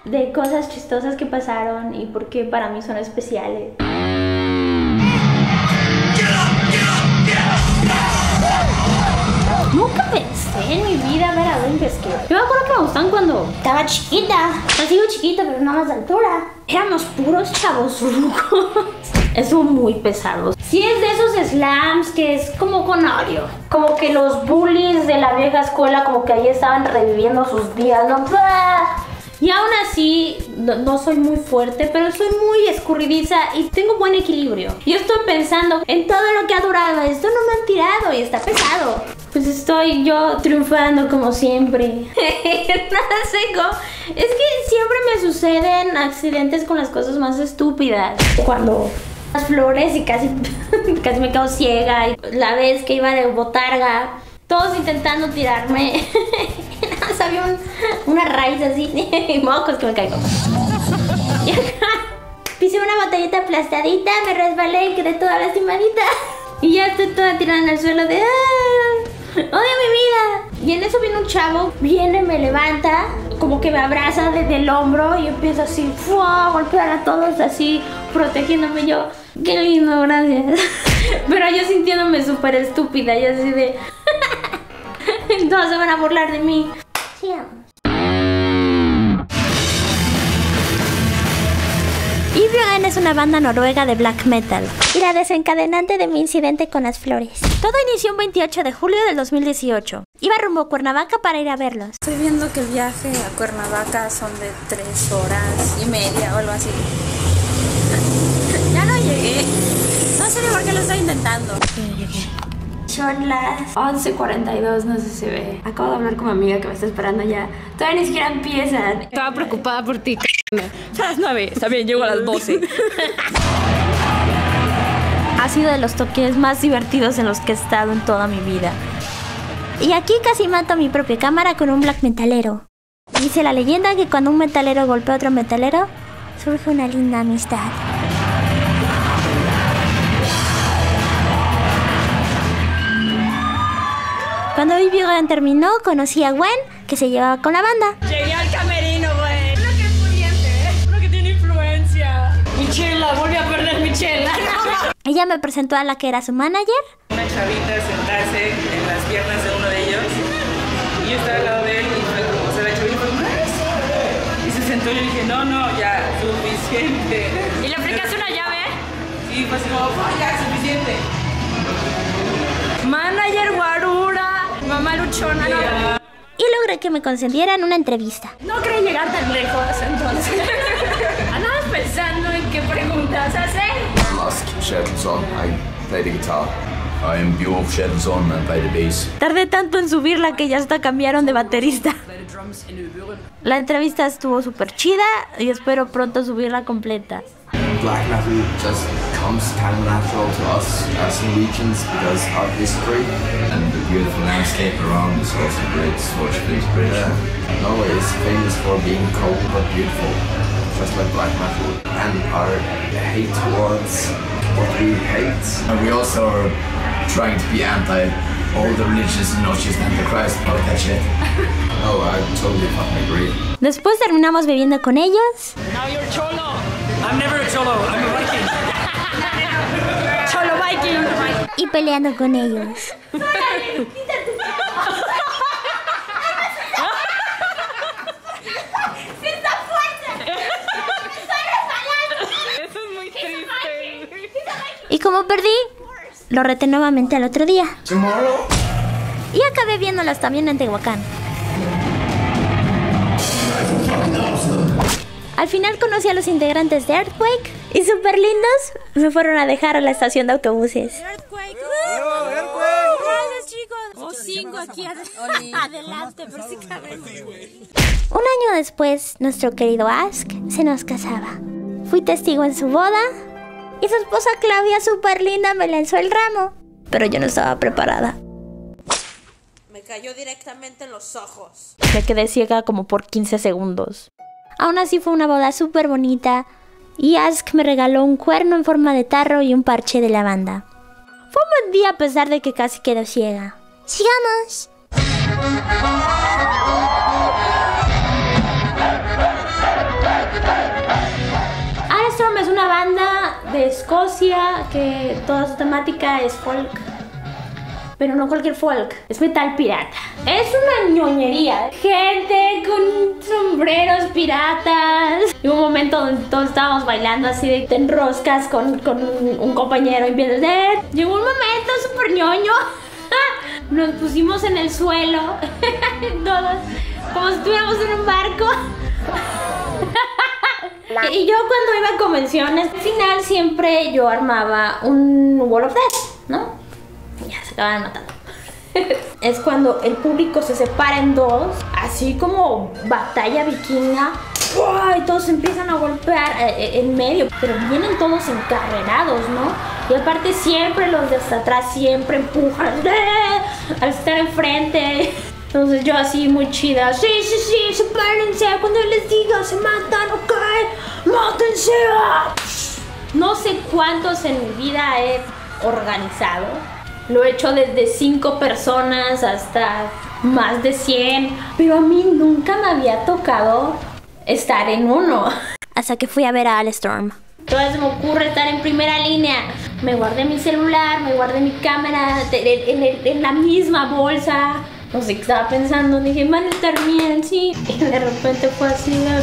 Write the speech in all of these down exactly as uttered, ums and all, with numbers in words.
de cosas chistosas que pasaron y por qué para mí son especiales. Nunca pensé en mi vida ver a Limp Bizkit. Yo me acuerdo que me gustan cuando estaba chiquita. No sigo chiquita, pero no más de altura. Éramos puros chavos rucos. Estuvo muy pesado. Sí, es de esos slams que es como con Oreo. Como que los bullies de la vieja escuela como que ahí estaban reviviendo sus días, ¿no? Y aún así, no, no soy muy fuerte, pero soy muy escurridiza y tengo buen equilibrio. Yo estoy pensando en todo lo que ha durado. Esto no me han tirado y está pesado. Pues estoy yo triunfando como siempre. Nada seco. Es que siempre me suceden accidentes con las cosas más estúpidas. Cuando las flores y casi, casi me quedo ciega. Y la vez que iba de botarga, todos intentando tirarme. Había un, una raíz así y mocos que me caigo. Y acá pisé una botellita aplastadita, me resbalé y quedé toda lastimadita. Y ya estoy toda tirada en el suelo de ¡ah! ¡Odio mi vida! Y en eso viene un chavo, viene, me levanta, como que me abraza desde el hombro y empiezo así ¡fua! A golpear a todos así, protegiéndome. Yo, qué lindo, gracias. Pero yo sintiéndome súper estúpida y así de todos se van a burlar de mí. Ivbjorn es una banda noruega de black metal y la desencadenante de mi incidente con las flores. Todo inició un veintiocho de julio del dos mil dieciocho. Iba rumbo a Cuernavaca para ir a verlos. Estoy viendo que el viaje a Cuernavaca son de tres horas y media o algo así. Ya no llegué. No sé ni por qué lo estoy intentando. Son las once cuarenta y dos, no sé si se ve. Acabo de hablar con mi amiga que me está esperando ya. Todavía ni siquiera empiezan. Estaba preocupada por ti. Son las nueve, está bien, llego a las doce. Ha sido de los toques más divertidos en los que he estado en toda mi vida. Y aquí casi mato a mi propia cámara con un black metalero. Dice la leyenda que cuando un metalero golpea a otro metalero, surge una linda amistad. Cuando Ivbjorn terminó, conocí a Gwen, que se llevaba con la banda. Llegué al camerino, güey. Uno que es pudiente, ¿eh? Uno que tiene influencia. Michela, volví a perder Michela. Ella me presentó a la que era su manager. Una chavita sentarse en las piernas de uno de ellos. Y yo estaba al lado de él y fue como, o sea, la chavita fue más. Y se sentó y yo dije, no, no, ya, suficiente. ¿Y le aplicaste una llave? Y fue así como, oh, ya, suficiente. Manager guarura, mamá luchona, no. Y logré que me concediera en una entrevista. No quería llegar tan lejos, entonces. Andabas pensando en qué preguntas hacer. Ask Sheldon, I play the guitar. I am Bjorn Sheldon and play the bass. Tardé tanto en subirla que ya hasta cambiaron de baterista. La entrevista estuvo súper chida y espero pronto subirla completa. Black metal just comes kind of natural to us as Norwegians because our history and the beautiful landscape around is also great source of inspiration. Yeah. Norway is famous for being cold but beautiful, just like black metal. And our hate towards what we hate. And we also are trying to be anti all the religions and not just anti-Christ about that shit. No, I totally fucking agree. Después terminamos bebiendo con ellos. Now you're cholo. I'm never a cholo, I'm a Viking. Cholo Viking. Y peleando con ellos. Eso es muy triste. Y como perdí, lo reté nuevamente al otro día. Y acabé viéndolas también en Tehuacán. Al final conocí a los integrantes de Earthquake y súper lindos me fueron a dejar a la estación de autobuses. Earthquake. ¡Oh, Earthquake! Gracias, chicos. Oh, cinco aquí ad adelante, por si caben. Un año después, nuestro querido Ask se nos casaba. Fui testigo en su boda y su esposa Claudia, súper linda, me lanzó el ramo. Pero yo no estaba preparada. Me cayó directamente en los ojos. Me quedé ciega como por quince segundos. Aún así fue una boda súper bonita y Ask me regaló un cuerno en forma de tarro y un parche de lavanda. Fue un buen día a pesar de que casi quedó ciega. ¡Sigamos! de Escocia, que toda su temática es folk. Pero no cualquier folk, es metal pirata. Es una ñoñería. Gente con sombreros piratas. Y un momento donde todos estábamos bailando así de te enroscas con, con un, un compañero y empiezas de... Llegó un momento súper ñoño. Nos pusimos en el suelo. Todos, como si estuviéramos en un barco. Y yo cuando iba a convenciones, al final siempre yo armaba un Wall of Death, ¿no? Ya se acaban matando. Es cuando el público se separa en dos, así como batalla vikinga. ¡Uy! Todos empiezan a golpear eh, en medio, pero vienen todos encarrerados, ¿no? Y aparte siempre los de hasta atrás siempre empujan ¡eh! Al estar enfrente. Entonces yo así muy chida, sí, sí, sí, sepárense, cuando les diga se matan, ok, mátense. No sé cuántos en mi vida he organizado. Lo he hecho desde cinco personas hasta más de cien, pero a mí nunca me había tocado estar en uno. Hasta que fui a ver a Alestorm. Entonces se me ocurre estar en primera línea. Me guardé mi celular, me guardé mi cámara en, en, en la misma bolsa. No sé qué estaba pensando, dije, van a estar bien, sí. Y de repente fue así de...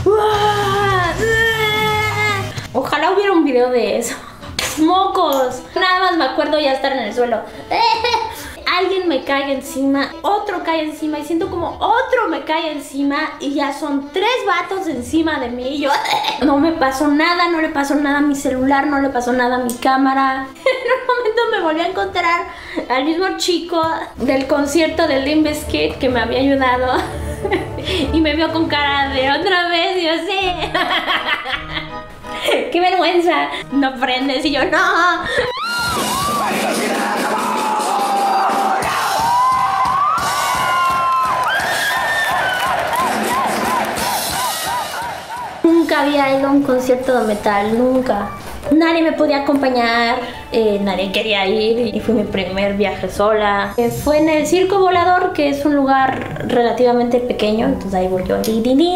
Ojalá hubiera un video de eso. ¡Mocos! Nada más me acuerdo ya estar en el suelo. Alguien me cae encima, otro cae encima y siento como otro me cae encima y ya son tres vatos encima de mí y yo... No me pasó nada, no le pasó nada a mi celular, no le pasó nada a mi cámara. En un momento me volví a encontrar al mismo chico del concierto de Limp Bizkit que me había ayudado y me vio con cara de otra vez, yo sé. ¡Qué vergüenza! No prendes y yo no. Nunca había ido a un concierto de metal, nunca. Nadie me podía acompañar, eh, nadie quería ir y fue mi primer viaje sola. Eh, fue en el Circo Volador, que es un lugar relativamente pequeño, entonces ahí voy yo.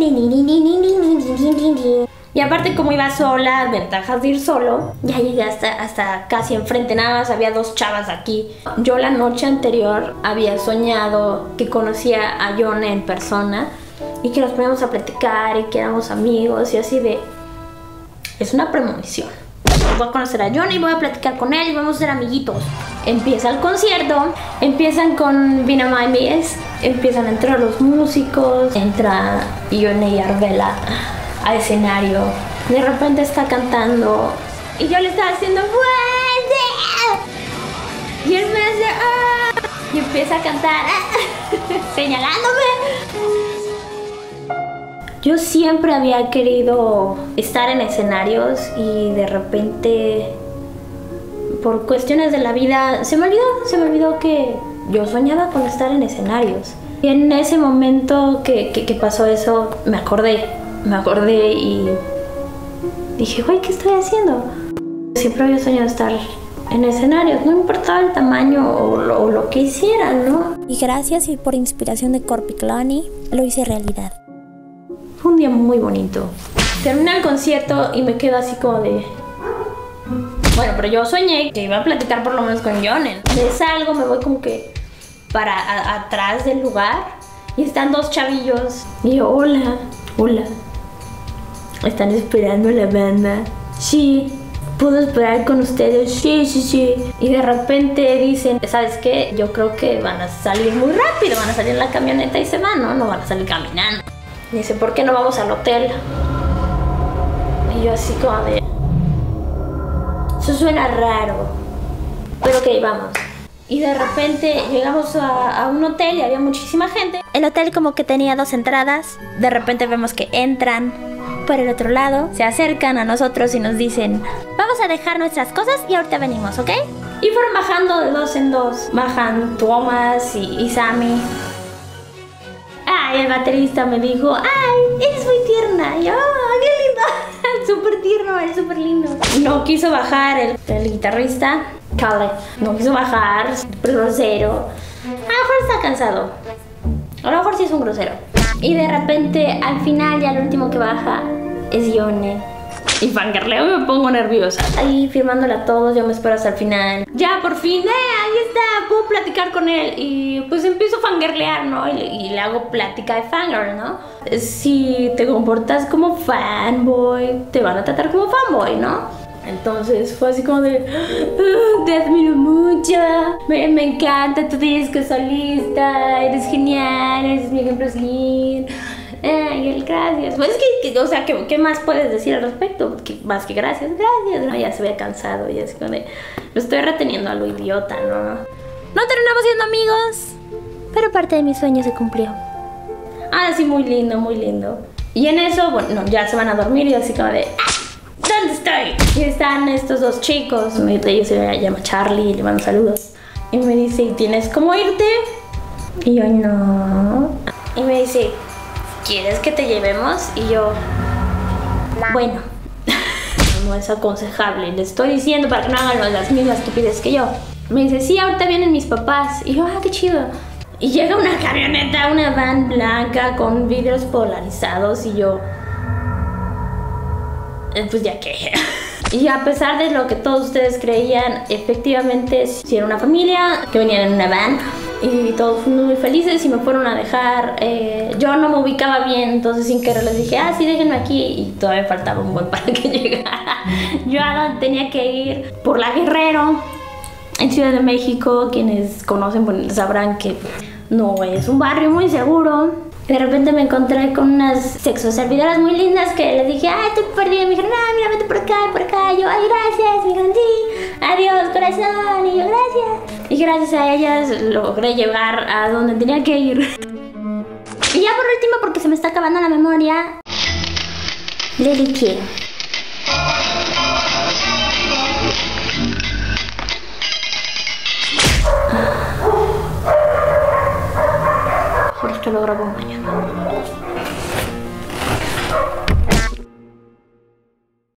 Y aparte como iba sola, ventajas de ir solo, ya llegué hasta, hasta casi enfrente, nada más había dos chavas aquí. Yo la noche anterior había soñado que conocía a Yone en persona y que nos poníamos a platicar y que éramos amigos y así de... Es una premonición. Voy a conocer a Yone y voy a platicar con él y vamos a ser amiguitos. Empieza el concierto, empiezan con Vina Maimies, empiezan a entrar los músicos, entra Yone y Arvela al escenario. De repente está cantando y yo le estaba haciendo ¡fuerte! Y él me hace ¡ah! Y empieza a cantar ¡ah! Señalándome. Yo siempre había querido estar en escenarios y de repente, por cuestiones de la vida, se me olvidó, se me olvidó que yo soñaba con estar en escenarios. Y en ese momento que, que, que pasó eso, me acordé, me acordé y dije, güey, ¿qué estoy haciendo? Siempre había soñado estar en escenarios, no importaba el tamaño o lo, o lo que hicieran, ¿no? Y gracias y por inspiración de Korpiklani, lo hice realidad. Fue un día muy bonito. Termina el concierto y me quedo así como de... Bueno, pero yo soñé que iba a platicar por lo menos con Yone. Me salgo, me voy como que para a, atrás del lugar y están dos chavillos. Y yo, hola, hola. ¿Están esperando la banda? Sí. ¿Puedo esperar con ustedes? Sí, sí, sí. Y de repente dicen, ¿sabes qué? Yo creo que van a salir muy rápido. Van a salir en la camioneta y se van, ¿no? No van a salir caminando. Dice, ¿por qué no vamos al hotel? Y yo así como de... Eso suena raro. Pero ok, vamos. Y de repente llegamos a, a un hotel y había muchísima gente. El hotel como que tenía dos entradas. De repente vemos que entran por el otro lado, se acercan a nosotros y nos dicen, vamos a dejar nuestras cosas y ahorita venimos, ¿ok? Y fueron bajando de dos en dos. Bajan Thomas y, y Sammy. Ay, el baterista me dijo, ay, eres muy tierna. Y yo, oh, qué lindo. Súper tierno, es súper lindo. No quiso bajar el, el guitarrista, Caleb. No quiso bajar, súper grosero. A lo mejor está cansado. A lo mejor sí es un grosero. Y de repente, al final, ya el último que baja es Yone. Y fangirleo y me pongo nerviosa. Ahí firmándole a todos, yo me espero hasta el final. Ya, por fin, eh, ahí está, puedo platicar con él. Y pues empiezo a fangirlear, ¿no? Y le, y le hago plática de fangirl, ¿no? Si te comportas como fanboy, te van a tratar como fanboy, ¿no? Entonces fue así como de, oh, te admiro mucho, me, me encanta tu disco solista, eres genial, eres mi ejemplo lindo. Eh, y él, gracias. Pues es que, que o sea, ¿qué, ¿qué más puedes decir al respecto? Que, más que gracias, gracias. No, ya se ve cansado y así como de, lo estoy reteniendo a lo idiota, ¿no? No terminamos siendo amigos, pero parte de mi sueño se cumplió. Ah, sí, muy lindo, muy lindo. Y en eso, bueno, ya se van a dormir y así como de, ¡ah! ¿Dónde estoy? Y están estos dos chicos, uno de ellos se llama Charlie, le mando saludos. Y me dice, ¿tienes cómo irte? Y yo, no. Y me dice, ¿quieres que te llevemos? Y yo, bueno, no es aconsejable, le estoy diciendo para que no hagan las mismas estupideces que yo. Me dice, sí, ahorita vienen mis papás. Y yo, ah, qué chido. Y llega una camioneta, una van blanca con vidrios polarizados y yo, pues ya que. Y a pesar de lo que todos ustedes creían, efectivamente sí era una familia que venían en una van y todos muy felices y me fueron a dejar. Eh, yo no me ubicaba bien, entonces sin querer les dije, ah, sí, déjenme aquí, y todavía faltaba un buen para que llegara. Yo tenía que ir por la Guerrero, en Ciudad de México. Quienes conocen bueno, sabrán que no es un barrio muy seguro. De repente me encontré con unas sexoservidoras muy lindas que les dije, ah, estoy perdida. Me dijeron, ah, mira, vete por acá, por acá. Y yo, ay, gracias. Me dijeron, sí, adiós, corazón. Y yo, gracias. Y gracias a ellas logré llegar a donde tenía que ir. Y ya por último, porque se me está acabando la memoria, Lily quiero. Por esto lo grabo mañana.